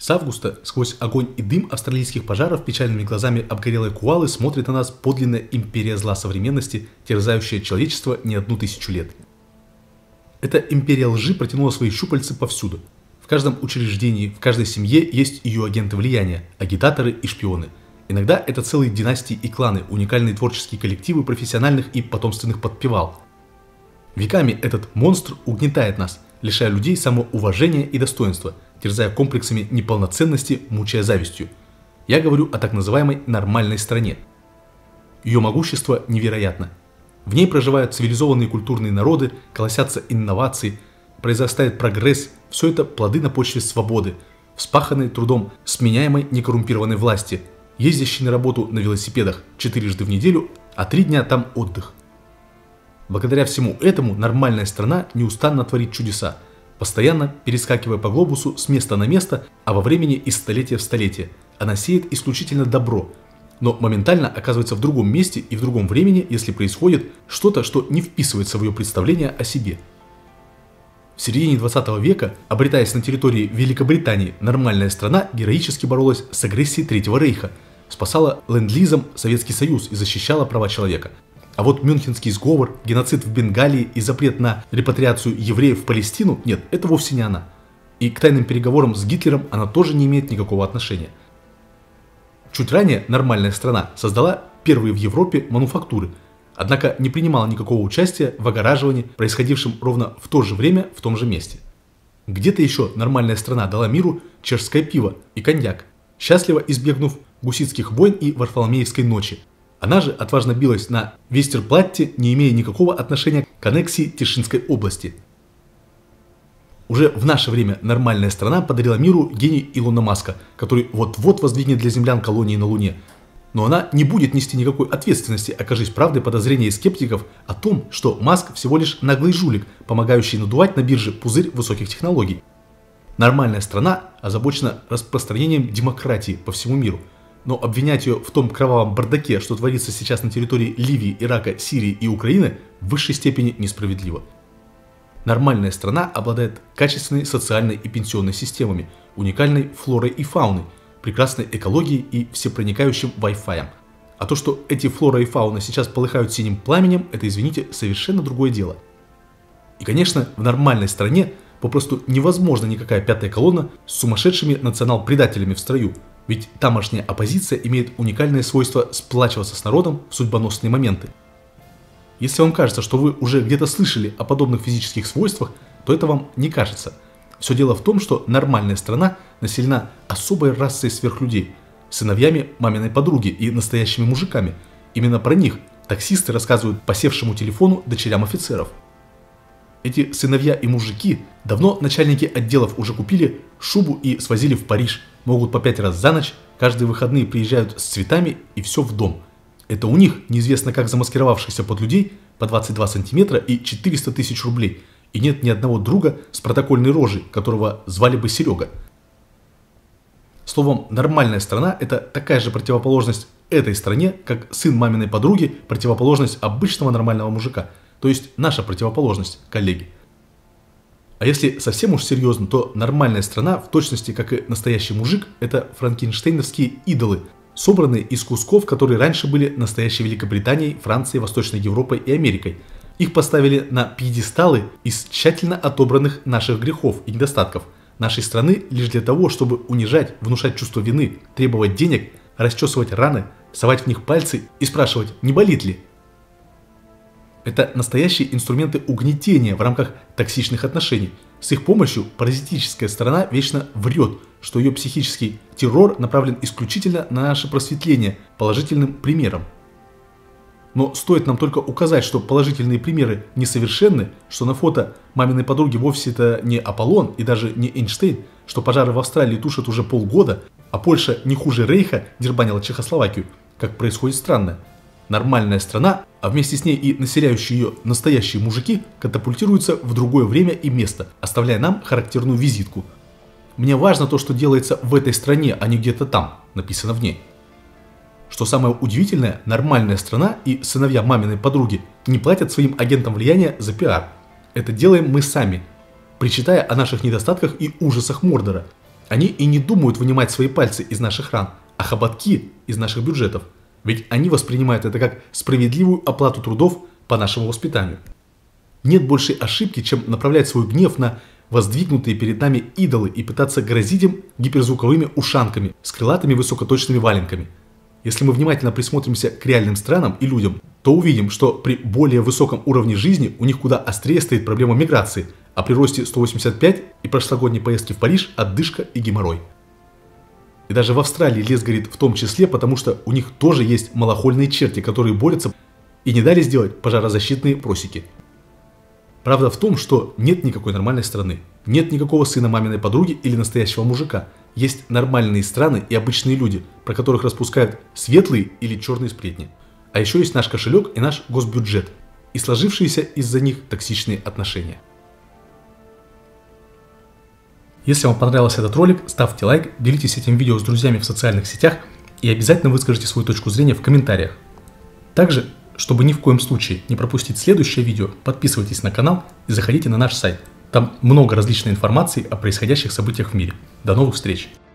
С августа сквозь огонь и дым австралийских пожаров печальными глазами обгорелой куалы смотрит на нас подлинная империя зла современности, терзающая человечество не 1000 лет. Эта империя лжи протянула свои щупальцы повсюду. В каждом учреждении, в каждой семье есть ее агенты влияния, агитаторы и шпионы. Иногда это целые династии и кланы, уникальные творческие коллективы профессиональных и потомственных подпевал. Веками этот монстр угнетает нас, лишая людей самоуважения и достоинства, терзая комплексами неполноценности, мучая завистью. Я говорю о так называемой нормальной стране. Ее могущество невероятно. В ней проживают цивилизованные культурные народы, колосятся инновации, произрастает прогресс, все это плоды на почве свободы, вспаханные трудом сменяемой некоррумпированной власти, ездящей на работу на велосипедах 4 раза в неделю, а 3 дня там отдых. Благодаря всему этому нормальная страна неустанно творит чудеса, постоянно перескакивая по глобусу с места на место, а во времени из столетия в столетие. Она сеет исключительно добро, но моментально оказывается в другом месте и в другом времени, если происходит что-то, что не вписывается в ее представление о себе. В середине 20 века, обретаясь на территории Великобритании, нормальная страна героически боролась с агрессией Третьего Рейха, спасала ленд-лизом Советский Союз и защищала права человека. А вот Мюнхенский сговор, геноцид в Бенгалии и запрет на репатриацию евреев в Палестину – нет, это вовсе не она. И к тайным переговорам с Гитлером она тоже не имеет никакого отношения. Чуть ранее нормальная страна создала первые в Европе мануфактуры, однако не принимала никакого участия в огораживании, происходившем ровно в то же время в том же месте. Где-то еще нормальная страна дала миру чешское пиво и коньяк, счастливо избегнув гуситских войн и Варфоломеевской ночи. Она же отважно билась на Вестерплатте, не имея никакого отношения к аннексии Тишинской области. Уже в наше время нормальная страна подарила миру гений Илона Маска, который вот-вот воздвигнет для землян колонии на Луне. Но она не будет нести никакой ответственности, окажись правдой подозрения скептиков о том, что Маск всего лишь наглый жулик, помогающий надувать на бирже пузырь высоких технологий. Нормальная страна озабочена распространением демократии по всему миру. Но обвинять ее в том кровавом бардаке, что творится сейчас на территории Ливии, Ирака, Сирии и Украины, в высшей степени несправедливо. Нормальная страна обладает качественной социальной и пенсионной системами, уникальной флорой и фауной, прекрасной экологией и всепроникающим Wi-Fi. А то, что эти флора и фауна сейчас полыхают синим пламенем, это, извините, совершенно другое дело. И, конечно, в нормальной стране попросту невозможна никакая пятая колонна с сумасшедшими национал-предателями в строю, ведь тамошняя оппозиция имеет уникальное свойство сплачиваться с народом в судьбоносные моменты. Если вам кажется, что вы уже где-то слышали о подобных физических свойствах, то это вам не кажется. Все дело в том, что нормальная страна населена особой расой сверхлюдей, сыновьями маминой подруги и настоящими мужиками. Именно про них таксисты рассказывают по севшему телефону дочерям офицеров. Эти сыновья и мужики давно начальники отделов уже купили шубу и свозили в Париж, могут по 5 раз за ночь, каждые выходные приезжают с цветами и все в дом. Это у них, неизвестно как замаскировавшихся под людей, по 22 сантиметра и 400 тысяч рублей, и нет ни одного друга с протокольной рожей, которого звали бы Серега. Словом, нормальная страна – это такая же противоположность этой стране, как сын маминой подруги – противоположность обычного нормального мужика, то есть наша противоположность, коллеги. А если совсем уж серьезно, то нормальная страна, в точности как и настоящий мужик, это франкенштейновские идолы, собранные из кусков, которые раньше были настоящей Великобританией, Францией, Восточной Европой и Америкой. Их поставили на пьедесталы из тщательно отобранных наших грехов и недостатков нашей страны лишь для того, чтобы унижать, внушать чувство вины, требовать денег, расчесывать раны, совать в них пальцы и спрашивать, не болит ли. Это настоящие инструменты угнетения в рамках токсичных отношений. С их помощью паразитическая сторона вечно врет, что ее психический террор направлен исключительно на наше просветление положительным примером. Но стоит нам только указать, что положительные примеры несовершенны, что на фото маминой подруги вовсе это не Аполлон и даже не Эйнштейн, что пожары в Австралии тушат уже полгода, а Польша не хуже Рейха дербанила Чехословакию, как происходит странно. Нормальная страна, а вместе с ней и населяющие ее настоящие мужики, катапультируются в другое время и место, оставляя нам характерную визитку. «Мне важно то, что делается в этой стране, а не где-то там», написано в ней. Что самое удивительное, нормальная страна и сыновья маминой подруги не платят своим агентам влияния за пиар. Это делаем мы сами, причитая о наших недостатках и ужасах Мордора. Они и не думают вынимать свои пальцы из наших ран, а хоботки из наших бюджетов. Ведь они воспринимают это как справедливую оплату трудов по нашему воспитанию. Нет большей ошибки, чем направлять свой гнев на воздвигнутые перед нами идолы и пытаться грозить им гиперзвуковыми ушанками с крылатыми высокоточными валенками. Если мы внимательно присмотримся к реальным странам и людям, то увидим, что при более высоком уровне жизни у них куда острее стоит проблема миграции, а при росте 185 и прошлогодней поездки в Париж отдышка и геморрой. И даже в Австралии лес горит в том числе, потому что у них тоже есть малохольные черти, которые борются и не дали сделать пожарозащитные просеки. Правда в том, что нет никакой нормальной страны, нет никакого сына маминой подруги или настоящего мужика. Есть нормальные страны и обычные люди, про которых распускают светлые или черные сплетни. А еще есть наш кошелек и наш госбюджет, и сложившиеся из-за них токсичные отношения. Если вам понравился этот ролик, ставьте лайк, делитесь этим видео с друзьями в социальных сетях и обязательно выскажите свою точку зрения в комментариях. Также, чтобы ни в коем случае не пропустить следующее видео, подписывайтесь на канал и заходите на наш сайт. Там много различной информации о происходящих событиях в мире. До новых встреч!